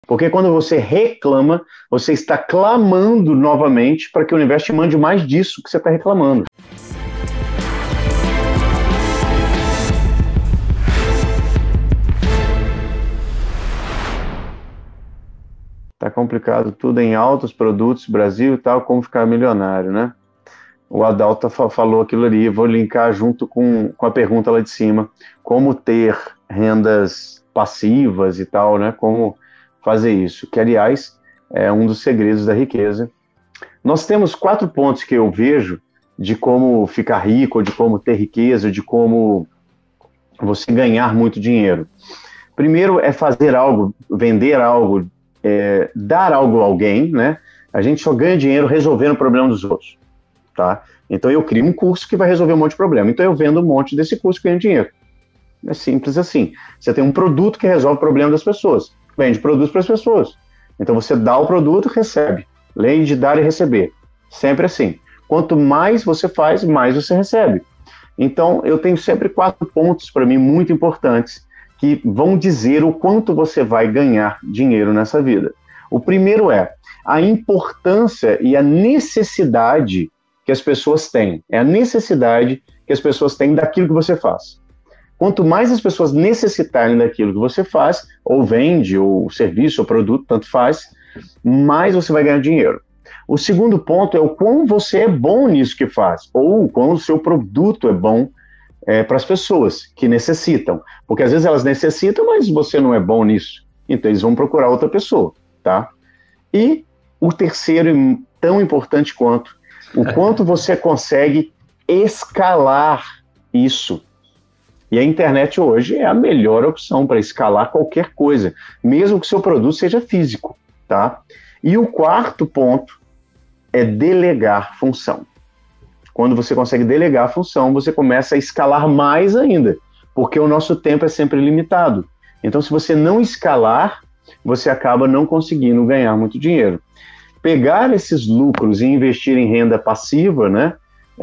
Porque quando você reclama, você está clamando novamente para que o universo te mande mais disso que você está reclamando. Tá complicado tudo em altos produtos, Brasil e tal, como ficar milionário, né? O Adalto falou aquilo ali, vou linkar junto com a pergunta lá de cima, como ter rendas passivas e tal, né? Como fazer isso, que aliás é um dos segredos da riqueza. Nós temos 4 pontos que eu vejo de como ficar rico, de como ter riqueza, de como você ganhar muito dinheiro. Primeiro é fazer algo, vender algo, dar algo a alguém, né? A gente só ganha dinheiro resolvendo o problema dos outros, tá? Então eu crio um curso que vai resolver um monte de problema. Então eu vendo um monte desse curso e ganho dinheiro. É simples assim. Você tem um produto que resolve o problema das pessoas. Vende produtos para as pessoas. Então você dá o produto, recebe. Lei de dar e receber. Sempre assim. Quanto mais você faz, mais você recebe. Então eu tenho sempre 4 pontos para mim muito importantes que vão dizer o quanto você vai ganhar dinheiro nessa vida. O primeiro é a importância e a necessidade que as pessoas têm. É a necessidade que as pessoas têm daquilo que você faz. Quanto mais as pessoas necessitarem daquilo que você faz, ou vende, ou serviço, ou produto, tanto faz, mais você vai ganhar dinheiro. O segundo ponto é o quão você é bom nisso que faz, ou o quão o seu produto é bom para as pessoas que necessitam. Porque às vezes elas necessitam, mas você não é bom nisso. Então eles vão procurar outra pessoa, tá? E o terceiro, tão importante quanto, o quanto você consegue escalar isso. E a internet hoje é a melhor opção para escalar qualquer coisa, mesmo que o seu produto seja físico, tá? E o quarto ponto é delegar função. Quando você consegue delegar a função, você começa a escalar mais ainda, porque o nosso tempo é sempre limitado. Então, se você não escalar, você acaba não conseguindo ganhar muito dinheiro. Pegar esses lucros e investir em renda passiva, né?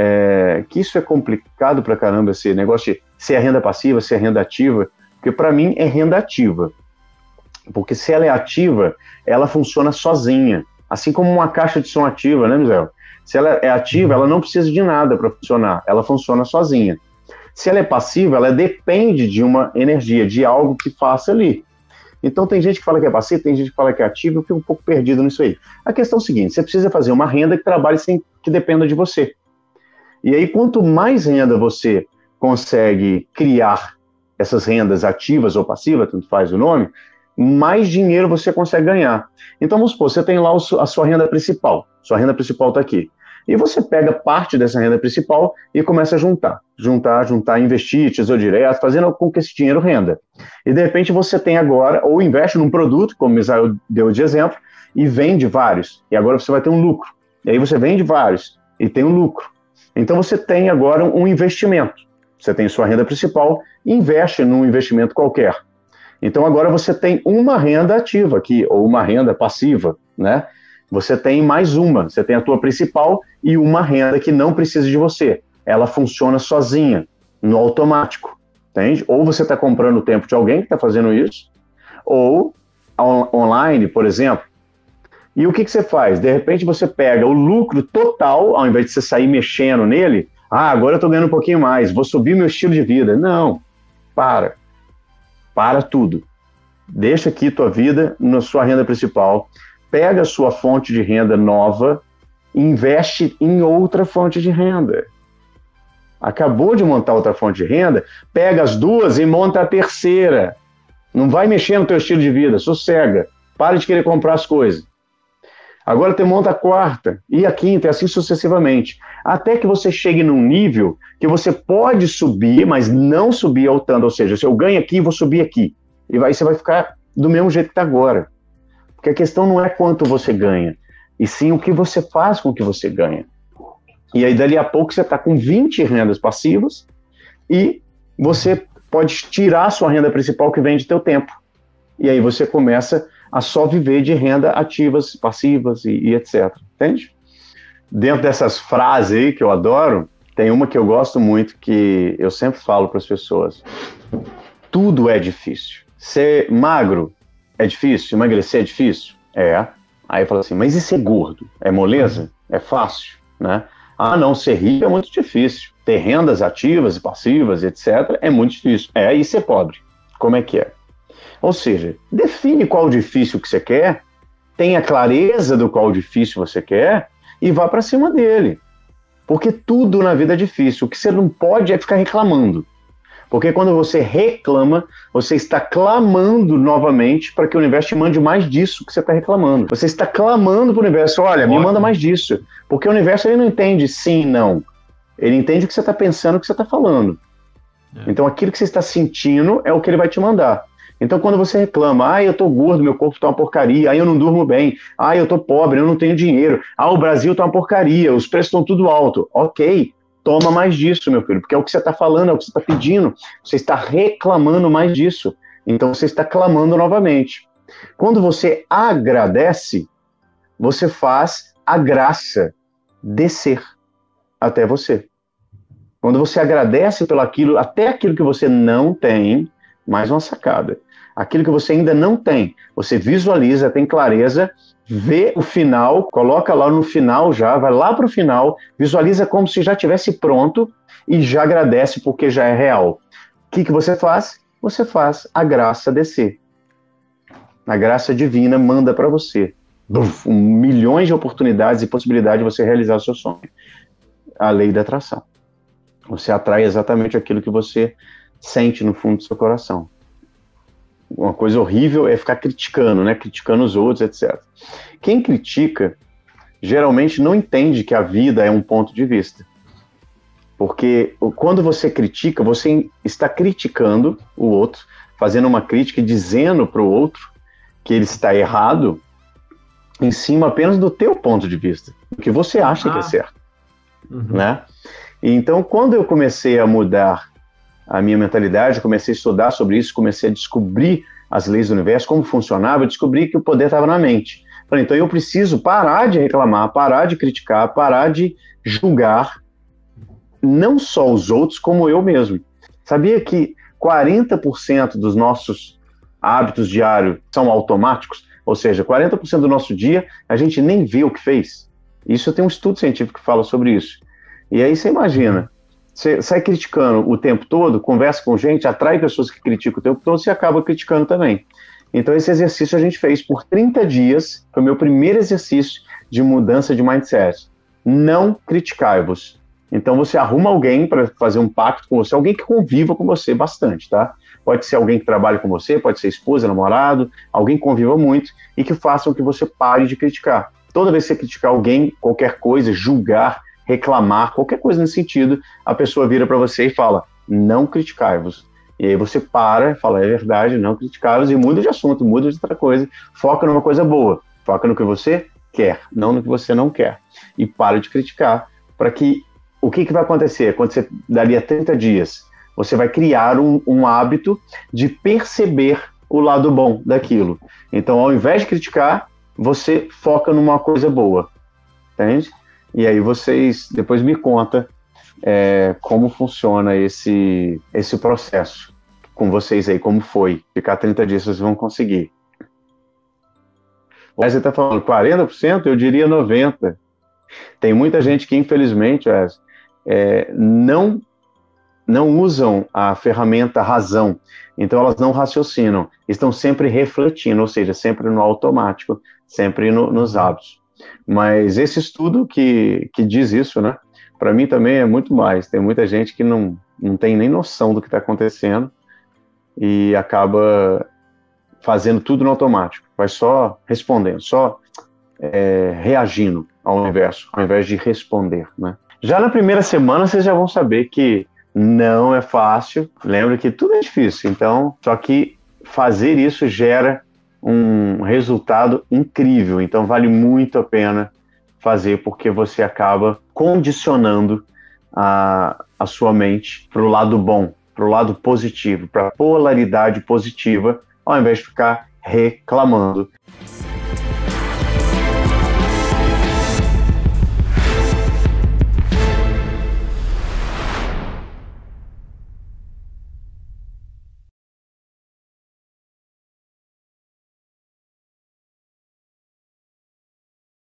Que isso é complicado pra caramba, esse negócio de se é renda passiva, se é renda ativa, porque para mim é renda ativa. Porque se ela é ativa, ela funciona sozinha, assim como uma caixa de som ativa, né, Misael? Se ela é ativa, ela não precisa de nada para funcionar, ela funciona sozinha. Se ela é passiva, ela depende de uma energia, de algo que faça ali. Então tem gente que fala que é passiva, tem gente que fala que é ativa, eu fico um pouco perdido nisso aí. A questão é o seguinte, você precisa fazer uma renda que trabalhe sem que dependa de você. E aí, quanto mais renda você consegue criar essas rendas ativas ou passivas, tanto faz o nome, mais dinheiro você consegue ganhar. Então, vamos supor, você tem lá a sua renda principal está aqui. E você pega parte dessa renda principal e começa a juntar, investir, tesouro direto, fazendo com que esse dinheiro renda. E de repente você tem agora, ou investe num produto, como o Misael deu de exemplo, e vende vários. E agora você vai ter um lucro. E aí você vende vários e tem um lucro. Então você tem agora um investimento. Você tem sua renda principal e investe num investimento qualquer. Então agora você tem uma renda ativa aqui, ou uma renda passiva, né? Você tem mais uma, você tem a tua principal e uma renda que não precisa de você. Ela funciona sozinha, no automático, entende? Ou você está comprando o tempo de alguém que está fazendo isso, ou online, por exemplo. E o que você faz? De repente você pega o lucro total, ao invés de você sair mexendo nele, agora eu estou ganhando um pouquinho mais, vou subir meu estilo de vida. Não, para tudo. Deixa aqui tua vida na sua renda principal, pega a sua fonte de renda nova, investe em outra fonte de renda. Acabou de montar outra fonte de renda, pega as duas e monta a terceira. Não vai mexer no teu estilo de vida, sossega. Para de querer comprar as coisas. Agora você monta a quarta e a quinta, e assim sucessivamente. Até que você chegue num nível que você pode subir, mas não subir ao tanto. Ou seja, se eu ganho aqui, vou subir aqui. E aí você vai ficar do mesmo jeito que está agora. Porque a questão não é quanto você ganha, e sim o que você faz com o que você ganha. E aí, dali a pouco, você está com 20 rendas passivas e você pode tirar a sua renda principal que vem de teu tempo. E aí você começa a só viver de renda ativas, passivas e etc. Entende? Dentro dessas frases aí que eu adoro, tem uma que eu gosto muito, que eu sempre falo para as pessoas. Tudo é difícil. Ser magro É difícil? Emagrecer é difícil? É. Aí fala assim, mas e ser gordo? É moleza? É fácil, né? Ah, não, ser rico é muito difícil. Ter rendas ativas e passivas, etc., é muito difícil. É, e ser pobre? Como é que é? Ou seja, define qual difícil que você quer, tenha clareza do qual difícil você quer e vá para cima dele. Porque tudo na vida é difícil. O que você não pode é ficar reclamando. Porque quando você reclama, você está clamando novamente para que o universo te mande mais disso que você está reclamando. Você está clamando para o universo, olha, me manda mais disso. Porque o universo ele não entende sim, não. Ele entende o que você está pensando, o que você está falando. Então aquilo que você está sentindo é o que ele vai te mandar. Então quando você reclama, eu tô gordo, meu corpo tá uma porcaria, eu não durmo bem, eu tô pobre, eu não tenho dinheiro, o Brasil tá uma porcaria, os preços estão tudo alto. Ok, toma mais disso, meu filho, porque é o que você está falando, é o que você está pedindo, você está reclamando mais disso. Então você está clamando novamente. Quando você agradece, você faz a graça descer até você. Quando você agradece pelo aquilo, até aquilo que você não tem, mais uma sacada. Aquilo que você ainda não tem, você visualiza, tem clareza, vê o final, coloca lá no final já, vai lá para o final, visualiza como se já tivesse pronto e já agradece porque já é real. O que você faz? Você faz a graça descer. A graça divina manda para você. Milhões de oportunidades e possibilidades de você realizar o seu sonho. A lei da atração. Você atrai exatamente aquilo que você sente no fundo do seu coração. Uma coisa horrível é ficar criticando, né? Criticando os outros, etc. Quem critica, geralmente não entende que a vida é um ponto de vista. Porque quando você critica, você está criticando o outro, fazendo uma crítica e dizendo para o outro que ele está errado em cima apenas do teu ponto de vista, do que você acha que é certo. Né? Então, quando eu comecei a mudar a minha mentalidade, comecei a estudar sobre isso, comecei a descobrir as leis do universo, como funcionava, eu descobri que o poder estava na mente. Falei, então eu preciso parar de reclamar, parar de criticar, parar de julgar não só os outros, como eu mesmo. Sabia que 40% dos nossos hábitos diários são automáticos? Ou seja, 40% do nosso dia a gente nem vê o que fez. Isso tem um estudo científico que fala sobre isso. E aí você imagina, você sai criticando o tempo todo, conversa com gente, atrai pessoas que criticam o tempo todo, você acaba criticando também. Então esse exercício a gente fez por 30 dias, foi o meu primeiro exercício de mudança de mindset. Não criticai-vos. Então você arruma alguém para fazer um pacto com você, alguém que conviva com você bastante, tá? Pode ser alguém que trabalhe com você, pode ser esposa, namorado, alguém que conviva muito e que faça com que você pare de criticar. Toda vez que você criticar alguém, qualquer coisa, julgar, reclamar, qualquer coisa nesse sentido, a pessoa vira para você e fala, não criticai-vos. E aí você para, fala, é verdade, não criticai-vos, e muda de assunto, muda de outra coisa, foca numa coisa boa, foca no que você quer, não no que você não quer. E para de criticar, para que o que vai acontecer? Quando você, dali a 30 dias, você vai criar um hábito de perceber o lado bom daquilo. Então, ao invés de criticar, você foca numa coisa boa, entende? E aí vocês depois me contam como funciona esse processo com vocês aí, como foi. Ficar 30 dias vocês vão conseguir. O Wesley está falando 40%, eu diria 90%. Tem muita gente que, infelizmente, não usam a ferramenta razão, então elas não raciocinam, estão sempre refletindo, ou seja, sempre no automático, sempre nos hábitos. Mas esse estudo que diz isso, né, para mim também é muito mais. Tem muita gente que não tem nem noção do que está acontecendo e acaba fazendo tudo no automático, vai só respondendo, só reagindo ao universo, ao invés de responder, né? Já na primeira semana vocês já vão saber que não é fácil, lembra que tudo é difícil, então, só que fazer isso gera um resultado incrível, então vale muito a pena fazer, porque você acaba condicionando a sua mente para o lado bom, para o lado positivo, para a polaridade positiva, ao invés de ficar reclamando.